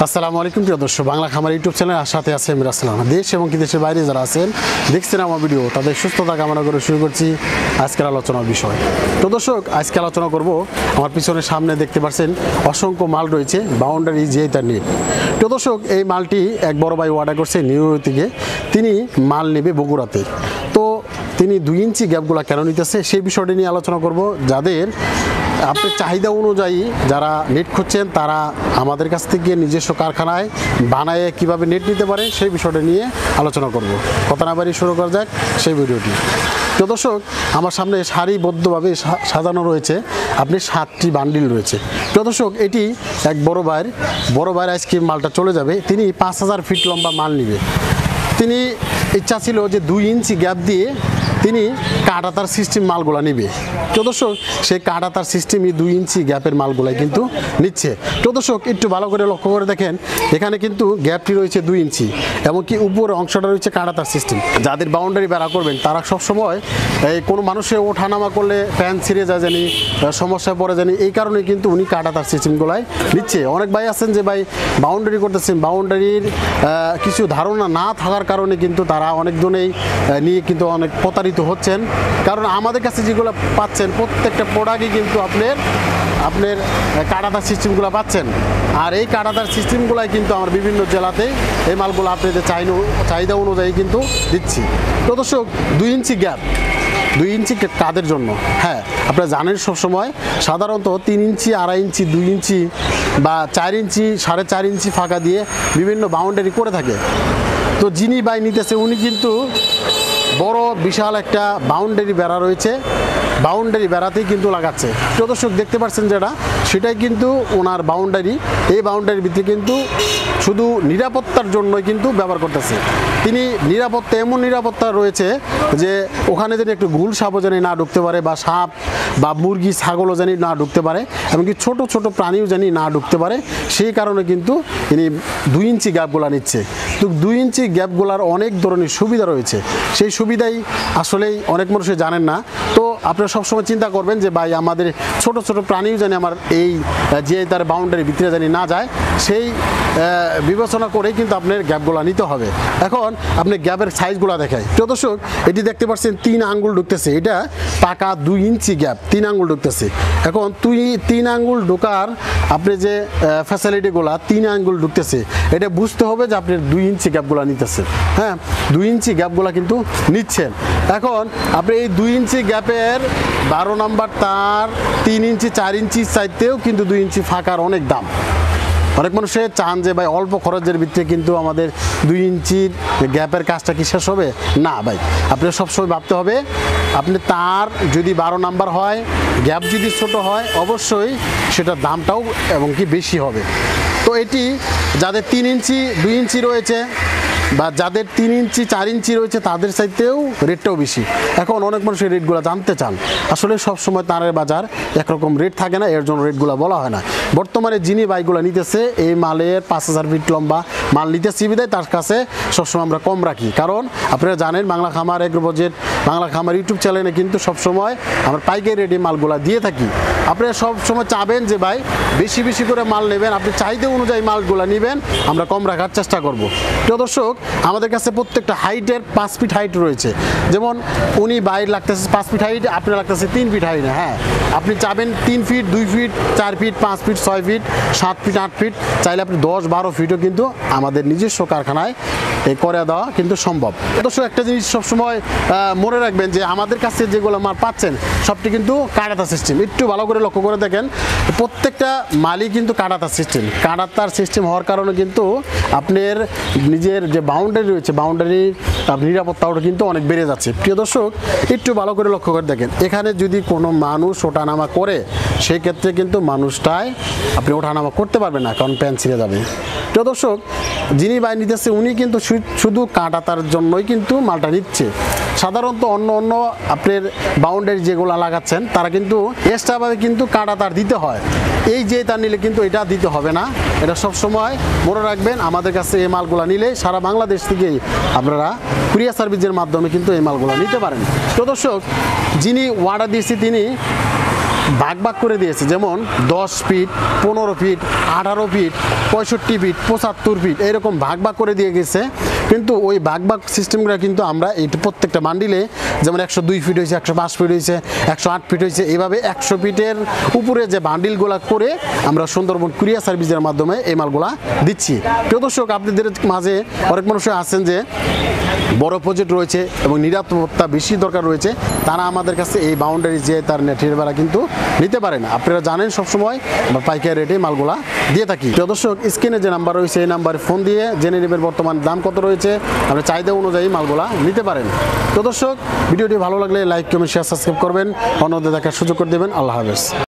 আসসালামু আলাইকুম প্রিয় দর্শক, বাংলা খামার ইউটিউব চ্যানেলের সাথে আছে আমি রাসেলাম। দেশ এবং কি দেশের বাইরে যারা আছেন দেখছেন আমার ভিডিও, তাদের সুস্থতা কামনা করে শুরু করছি আজকের আলোচনার বিষয়। তো দর্শক, আজকে আলোচনা করব আমার পিছনের সামনে দেখতে পাচ্ছেন অসংখ্য মাল রয়েছে বাউন্ডারি যে তার নেট। তো দর্শক, এই মালটি এক বড় ভাই অর্ডার করছে নিউ ইয়র্ক থেকে, তিনি মাল নেবে বগুড়াতে। তো তিনি 2 ইঞ্চি গ্যাপগুলো কেন নিতেছে সেই বিষয়টি নিয়ে আলোচনা করব। যাদের আপনার চাহিদা অনুযায়ী যারা নেট খুঁজছেন তারা আমাদের কাছ থেকে নিজস্ব কারখানায় বানায় কিভাবে নেট নিতে পারে সেই বিষয়টা নিয়ে আলোচনা করব। কথা না বাড়িয়ে শুরু করা যাক সেই ভিডিওটি। তো দর্শক, আমার সামনে সারিবদ্ধভাবে সাজানো রয়েছে আপনি 7টি বান্ডিল রয়েছে। তো দর্শক, এটি এক বড় ভাইয়ের আজকে মালটা চলে যাবে। তিনি 5000 ফিট লম্বা মাল নিবে। তিনি ইচ্ছা ছিল যে 2 ইঞ্চি গ্যাপ দিয়ে তিনি কাটাতার সিস্টেম মালগুলা নেবে। তো দর্শক, সেই কাটাতার সিস্টেমই 2 ইঞ্চি গ্যাপের মালগুলাই কিন্তু নিচ্ছে। তো দর্শক, একটু ভালো করে লক্ষ্য করে দেখেন, এখানে কিন্তু গ্যাপটি রয়েছে 2 ইঞ্চি, এমনকি উপরের অংশটা রয়েছে কাটাতার সিস্টেম। যাদের বাউন্ডারি বেড়া করবেন তারা সবসময় এই কোনো মানুষের ওঠানামা করলে প্যান ছিঁড়ে যায় জানি, সমস্যায় পড়ে জানি, এই কারণে কিন্তু উনি কাটাতার সিস্টেমগুলাই নিচ্ছে। অনেক ভাই আছেন যে ভাই বাউন্ডারি করতেছেন, বাউন্ডারির কিছু ধারণা না থাকার কারণে কিন্তু তারা অনেক জনেই নিয়ে কিন্তু অনেক প্রতারিত হচ্ছেন। কারণ আমাদের কাছে যেগুলো পাচ্ছেন প্রত্যেকটা প্রোডাক্টই কিন্তু আপনার কাটাতার সিস্টেমগুলো পাচ্ছেন। আর এই কাটাতার সিস্টেমগুলাই কিন্তু আমার বিভিন্ন জেলাতে এই মালগুলো আপনাদের চাহিদা অনুযায়ী কিন্তু দিচ্ছি। তো দর্শক, 2 ইঞ্চি গ্যাপ, 2 ইঞ্চি কাদের জন্য? হ্যাঁ, আপনারা জানেন সবসময় সাধারণত 3 ইঞ্চি, 2.5 ইঞ্চি, 2 ইঞ্চি বা 4 ইঞ্চি, 4.5 ইঞ্চি ফাঁকা দিয়ে বিভিন্ন বাউন্ডারি করে থাকে। তো যিনি বাই নিতেছে উনি কিন্তু বড় বিশাল একটা বাউন্ডারি বেড়া রয়েছে, বাউন্ডারি বেড়াতেই কিন্তু লাগাচ্ছে। তো দর্শক, দেখতে পাচ্ছেন যেটা সেটাই কিন্তু ওনার বাউন্ডারি। এই বাউন্ডারির ভিতরে কিন্তু শুধু নিরাপত্তার জন্যই কিন্তু ব্যবহার করতেছে। তিনি নিরাপত্তা, এমন নিরাপত্তা রয়েছে যে ওখানে যেন একটু ঘুল সাপও যেন না ঢুকতে পারে, বা সাপ বা মুরগি ছাগলও যেন না ঢুকতে পারে, এমনকি ছোট ছোট প্রাণীও যেন না ঢুকতে পারে। সেই কারণে কিন্তু তিনি 2 ইঞ্চি গ্যাপগুলো নিচ্ছে। তো 2 ইঞ্চি গ্যাপগুলোর অনেক ধরনের সুবিধা রয়েছে, সেই সুবিধাই আসলেই অনেক মানুষই জানেন না। তো আপনারা সবসময় চিন্তা করবেন যে ভাই আমাদের ছোট ছোট প্রাণীও জানি আমার এই যে তার বাউন্ডারির ভিতরে জানি না যায়, সেই বিবেচনা করেই কিন্তু আপনার গ্যাপগুলো নিতে হবে। এখন আপনি গ্যাপের সাইজগুলো দেখায়। তো দর্শক, এটি দেখতে পাচ্ছেন 3 আঙ্গুল ঢুকতেছে, এটা পাকা 2 ইঞ্চি গ্যাপ, 3 আঙ্গুল ঢুকতেছে। এখন 3 আঙ্গুল ঢোকার আপনি যে ফ্যাসিলিটিগুলো 3 আঙ্গুল ঢুকতেছে, এটা বুঝতে হবে যে আপনি 2 ইঞ্চি গ্যাপগুলো নিতেছে। হ্যাঁ, 2 ইঞ্চি গ্যাপগুলো কিন্তু নিচ্ছেন। এখন আপনি এই 2 ইঞ্চি গ্যাপের 12 নম্বর তার 3 ইঞ্চি 4 ইঞ্চি চাইতেও কিন্তু 2 ইঞ্চি ফাঁকার অনেক দাম। অনেক মানুষে চান যে ভাই অল্প খরচের ভিতরে কিন্তু আমাদের 2 ইঞ্চির গ্যাপের কাজটা কি শেষ হবে? না ভাই, আপনি সবসময় ভাবতে হবে আপনি তার যদি 12 নাম্বার হয়, গ্যাপ যদি ছোট হয়, অবশ্যই সেটার দামটাও এবং কি বেশি হবে। তো এটি যাদের 3 ইঞ্চি 2 ইঞ্চি রয়েছে বা যাদের 3 ইঞ্চি 4 ইঞ্চি রয়েছে তাদের চাইতেও রেটটাও বেশি। এখন অনেক মানুষ এই রেটগুলো জানতে চান। আসলে সবসময় তারের বাজার একরকম রেট থাকে না, এর জন্য রেটগুলো বলা হয় না। বর্তমানে যিনি বাইকগুলো নিতেছে এই মালের 5000 ফিট লম্বা মাল নিতেছি বিধায় তার কাছে সবসময় আমরা কম রাখি। কারণ আপনারা জানেন বাংলা খামার এগ্রো বাজেট, বাংলা খামার ইউটিউব চ্যানেলে কিন্তু সবসময় আমরা পাইকারি রেটে মালগুলো দিয়ে থাকি। আপনারা সবসময় চাবেন যে ভাই বেশি বেশি করে মাল নেবেন, আপনি চাহিদা অনুযায়ী মালগুলো নেবেন, আমরা কম রাখার চেষ্টা করব। তো দর্শক, আমাদের কাছে প্রত্যেকটা হাইটের 5 ফিট হাইট রয়েছে। যেমন উনি বাইরে লাগতেছে 5 ফিট হাইট, আপনার লাগতেছে 3 ফিট হাইট। হ্যাঁ, আপনি চাবেন 3 feet, 2 feet, 4 feet, 5 feet, 6 feet, 7 feet, 8 feet, চাইলে আপনি 10-12 ফিটও কিন্তু আমাদের নিজস্ব কারখানায় করে দেওয়া কিন্তু সম্ভব। দর্শক, একটা জিনিস সবসময় মনে রাখবেন যে আমাদের কাছে যেগুলো মাল পাচ্ছেন সবটি কিন্তু কাটাতার সিস্টেম। একটু ভালো করে লক্ষ্য করে দেখেন, প্রত্যেকটা মালই কিন্তু কাটাতার সিস্টেম। কাটাতার সিস্টেম হওয়ার কারণে কিন্তু আপনার নিজের যে বাউন্ডারি রয়েছে, বাউন্ডারির নিরাপত্তাও কিন্তু অনেক বেড়ে যাচ্ছে। প্রিয় দর্শক, একটু ভালো করে লক্ষ্য করে দেখেন, এখানে যদি কোনো মানুষ ওঠানামা করে সেই ক্ষেত্রে কিন্তু মানুষটাই আপনি ওঠানামা করতে পারবেন না, কারণ প্যান ছিঁড়ে যাবে। প্রিয় দর্শক, যিনি বাই নিতেছে উনি কিন্তু শুধু কাটাতার জন্যই কিন্তু মালটা নিচ্ছে। সাধারণত অন্য আপনার বাউন্ডারি যেগুলো লাগাচ্ছেন তারা কিন্তু এক্সট্রাভাবে কিন্তু কাটাতার দিতে হয়। এই যে তার নিলে কিন্তু এটা দিতে হবে না। এটা সবসময় মনে রাখবেন, আমাদের কাছে এই মালগুলো নিলে সারা বাংলাদেশ থেকেই আপনারা কুরিয়ার সার্ভিসের মাধ্যমে কিন্তু এই মালগুলো নিতে পারেন। তো দর্শক, যিনি অর্ডার দিয়েছি তিনি ভাগ ভাগ করে দিয়েছে, যেমন 10 feet, 15 feet, 18 feet, 65 feet, 75 feet এরকম ভাগ ভাগ করে দিয়ে গেছে। কিন্তু ওই ভাগ ভাগ সিস্টেমগুলো কিন্তু আমরা এই প্রত্যেকটা বান্ডিলে যেমন 102 ফিট হয়েছে, 105 ফিট হয়েছে, 108 ফিট হয়েছে, এইভাবে 100 ফিটের উপরে যে বান্ডিলগুলো করে আমরা সুন্দরবন কুরিয়ার সার্ভিসের মাধ্যমে এই মালগুলা দিচ্ছি। প্রিয় দর্শক, আপনাদের মাঝে অনেক মানুষ আছেন যে বড় প্রজেক্ট রয়েছে এবং নিরাপত্তা বেশি দরকার রয়েছে, তারা আমাদের কাছে এই বাউন্ডারি যে তার নেটের বেলা কিন্তু নিতে পারেন। আপনারা জানেন সবসময় আমরা পাইকারি রেটে মালগুলা দিয়ে থাকি। প্রিয় দর্শক, স্ক্রিনে যে নাম্বার রয়েছে এই নাম্বারে ফোন দিয়ে জেনে নেবেন বর্তমান দাম কত রয়েছে, আপনি চাহিদা অনুযায়ী মালগুলা নিতে পারেন। প্রিয় দর্শক, ভিডিওটি ভালো লাগলে লাইক, কমেন্ট, শেয়ার, সাবস্ক্রাইব করবেন, অন্যদের দেখার সুযোগ করে দেবেন। আল্লাহ হাফেজ।